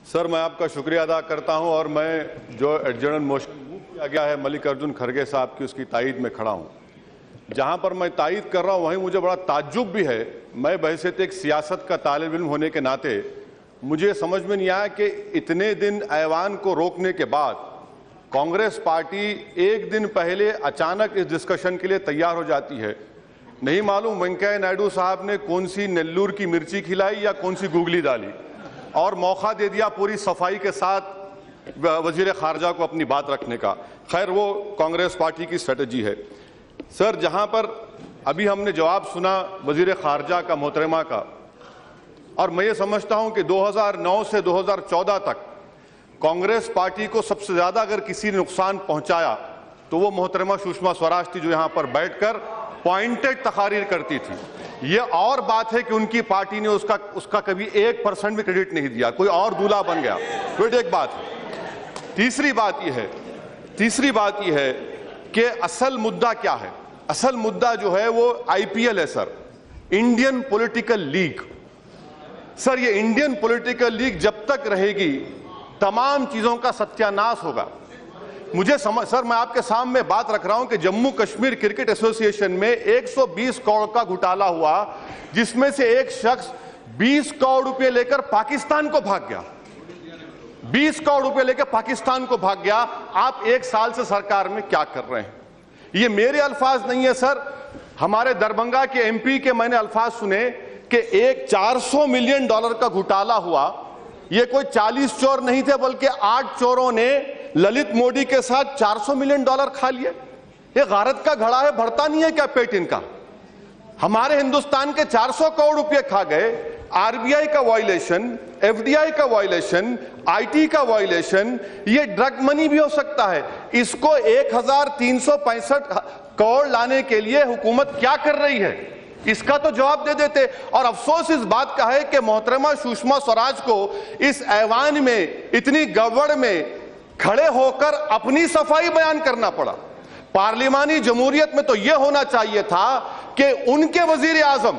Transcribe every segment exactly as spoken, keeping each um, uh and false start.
سر میں آپ کا شکریہ ادا کرتا ہوں اور میں جو ایڈجرنل موشن موو کیا گیا ہے ملک ارجن کھڑگے صاحب کی اس کی تائید میں کھڑا ہوں. جہاں پر میں تائید کر رہا ہوں وہیں مجھے بڑا تعجب بھی ہے. میں بحیثیت ایک سیاست کا طالب علم ہونے کے ناطے مجھے سمجھ میں نہیں آیا کہ اتنے دن ایوان کو روکنے کے بعد کانگریس پارٹی ایک دن پہلے اچانک اس ڈسکشن کے لیے تیار ہو جاتی ہے. نہیں معلوم وینکیا نائیڈو صاحب نے کون سی نیلور کی مرچی کھلائی یا کون سی گوگلی ڈالی اور موقع دے دیا پوری صفائی کے ساتھ وزیر خارجہ کو اپنی بات رکھنے کا. خیر وہ کانگریس پارٹی کی اسٹریٹجی ہے. سر جہاں پر ابھی ہم نے جواب سنا وزیر خارجہ کا محترمہ کا، اور میں یہ سمجھتا ہوں کہ دو ہزار نو سے دو ہزار چودہ تک کانگریس پارٹی کو سب سے زیادہ اگر کسی نے نقصان پہنچایا تو وہ محترمہ سشما سوراج تھی، جو یہاں پر بیٹھ کر پوائنٹڈ تقاریر کرتی تھی. یہ اور بات ہے کہ ان کی پارٹی نے اس کا اس کا کبھی ایک پرسنٹ بھی کریڈٹ نہیں دیا، کوئی اور دولہا بن گیا. پھر ایک بات ہے. تیسری بات یہ ہے تیسری بات یہ ہے کہ اصل مدعا کیا ہے؟ اصل مدعا جو ہے وہ آئی پی ایل ہے sir, Indian political league. Sir یہ انڈین پولیٹیکل لیگ جب تک رہے گی تمام چیزوں کا ستیہ ناش ہوگا. مجھے سمجھ سر میں آپ کے سامنے بات رکھ رہا ہوں کہ جموں کشمیر کرکٹ ایسوسی ایشن میں ایک سو بیس کروڑ کا گھوٹالا ہوا، جس میں سے ایک شخص بیس کروڑ روپے لے کر پاکستان کو بھاگ گیا. بیس کروڑ روپے لے کے پاکستان کو بھاگ گیا. آپ ایک سال سے سرکار میں کیا کر رہے ہیں؟ یہ میرے الفاظ نہیں ہے سر، ہمارے دربھنگا کے ایم پی کے میں نے الفاظ سنے کہ ایک چار سو ملین ڈالر کا گھوٹالا ہوا. یہ کوئی چالیس چور نہیں تھے بلکہ آٹھ چوروں نے للت موڈی کے ساتھ چار سو ملین ڈالر کھا لیے. یہ غارت کا گھڑا ہے، بھرتا نہیں ہے کیا پیٹ ان کا؟ ہمارے ہندوستان کے چار سو کروڑ روپے کھا گئے. آر بی آئی کا وائلیشن، ایف ڈی آئی کا وائلیشن، آئی ٹی کا وائلیشن، یہ ڈرگ منی بھی ہو سکتا ہے. اس کو ایک ہزار تین سو پینسٹھ کروڑ لانے کے لیے حکومت کیا کر رہی ہے؟ اس کا تو جواب دے دیتے. اور افسوس اس بات کا ہے کہ محترمہ سشما سوراج کو اس ایوان میں اتنی گڑبڑ میں کھڑے ہو کر اپنی صفائی بیان کرنا پڑا. پارلیمانی جمہوریت میں تو یہ ہونا چاہیے تھا کہ ان کے وزیر اعظم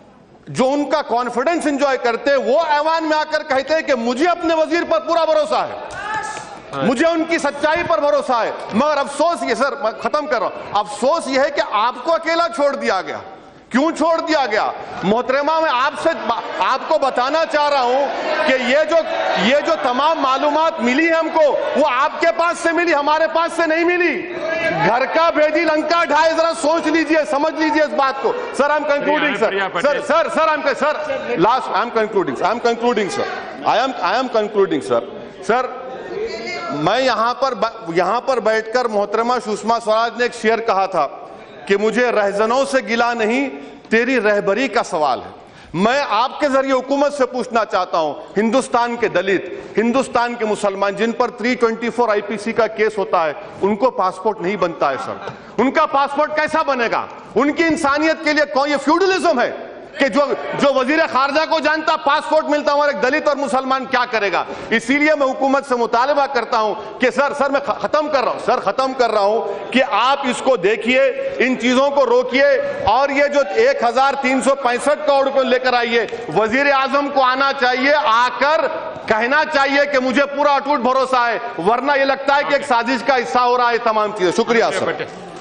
جو ان کا کانفیڈنس انجوائے کرتے وہ ایوان میں آ کر کہتے ہیں کہ مجھے اپنے وزیر پر پورا بھروسہ ہے، مجھے ان کی سچائی پر بھروسہ ہے. مگر افسوس یہ سر میں ختم کر رہا ہوں افسوس یہ ہے کہ آپ کو اکیلا چھوڑ دیا گیا. کیوں چھوڑ دیا گیا؟ محترمہ میں آپ سے آپ کو بتانا چاہ رہا ہوں کہ یہ جو یہ جو تمام معلومات ملی ہے ہم کو، وہ آپ کے پاس سے ملی، ہمارے پاس سے نہیں ملی. گھر کا بھیجی لنکا ڈھائے، ذرا سوچ لیجئے، سمجھ لیجئے اس بات کو. Sir I am concluding sir sir sir sir I am sir last I am concluding I am concluding sir I am I am concluding sir sir میں یہاں پر یہاں پر بیٹھ کر محترمہ سشما سوراج نے ایک شعر کہا تھا کہ مجھے رہزنوں سے گلہ نہیں، تیری رہبری کا سوال ہے. میں آپ کے ذریعے حکومت سے پوچھنا چاہتا ہوں، ہندوستان کے دلت، ہندوستان کے مسلمان جن پر تین سو چوبیس آئی پی سی کا کیس ہوتا ہے، ان کو پاسپورٹ نہیں بنتا ہے سر. ان کا پاسپورٹ کیسا بنے گا؟ ان کی انسانیت کے لیے کون؟ یہ فیوڈلزم ہے کہ جو جو وزیر خارجہ کو جانتا پاسپورٹ ملتا ہمارے دلت اور مسلمان کیا کرے گا؟ اسی لیے میں حکومت سے مطالبہ کرتا ہوں کہ سر سر میں ختم کر رہا ہوں سر ختم کر رہا ہوں کہ آپ اس کو دیکھیے، ان چیزوں کو روکیے، اور یہ جو ایک ہزار تین سو پینسٹھ کروڑ روپے لے کر آئیے، وزیر اعظم کو آنا چاہیے، آ کر کہنا چاہیے کہ مجھے پورا اٹوٹ بھروسہ ہے، ورنہ یہ لگتا ہے کہ ایک سازش کا حصہ ہو رہا ہے تمام چیزیں. شکریہ سر.